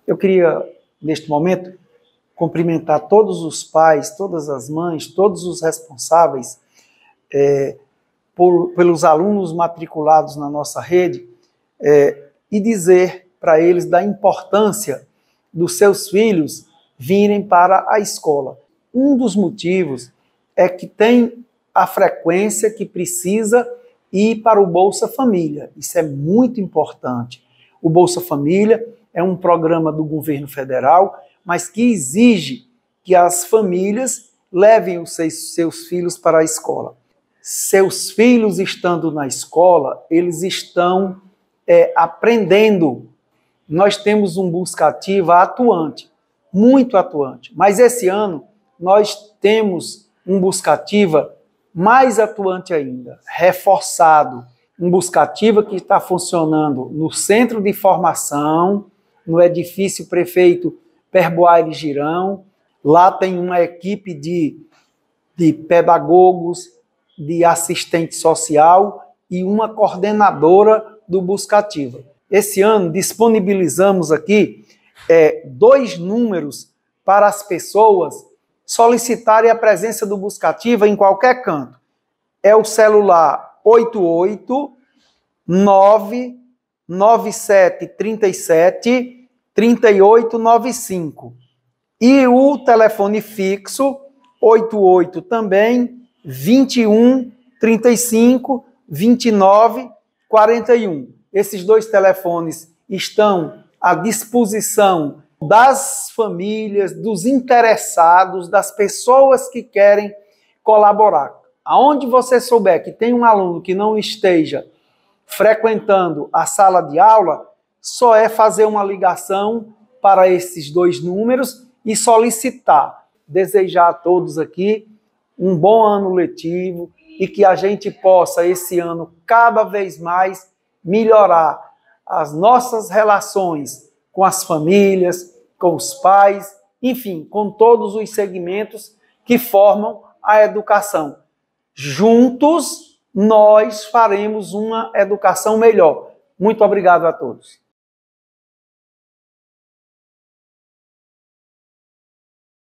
Eu queria, neste momento, cumprimentar todos os pais, todas as mães, todos os responsáveis pelos alunos matriculados na nossa rede e dizer para eles da importância dos seus filhos virem para a escola. Um dos motivos é que tem a frequência que precisa ir para o Bolsa Família. Isso é muito importante. O Bolsa Família é um programa do governo federal, mas que exige que as famílias levem os seus filhos para a escola. Seus filhos estando na escola, eles estão aprendendo. Nós temos um Buscativa atuante, muito atuante, mas esse ano nós temos um Buscativa mais atuante ainda, reforçado. Um Buscativa que está funcionando no Centro de Formação, no edifício Prefeito Perboaire Girão. Lá tem uma equipe de pedagogos, de assistente social e uma coordenadora do Buscativa. Esse ano disponibilizamos aqui 2 números para as pessoas solicitarem a presença do Buscativa em qualquer canto. É o celular 88-99737-3895 e o telefone fixo 88 também 21 35 29 41. Esses 2 telefones estão à disposição das famílias, dos interessados, das pessoas que querem colaborar. Aonde você souber que tem um aluno que não esteja frequentando a sala de aula, só é fazer uma ligação para esses 2 números e solicitar. Desejar a todos aqui um bom ano letivo e que a gente possa, esse ano, cada vez mais melhorar as nossas relações com as famílias, com os pais, enfim, com todos os segmentos que formam a educação. Juntos, nós faremos uma educação melhor. Muito obrigado a todos.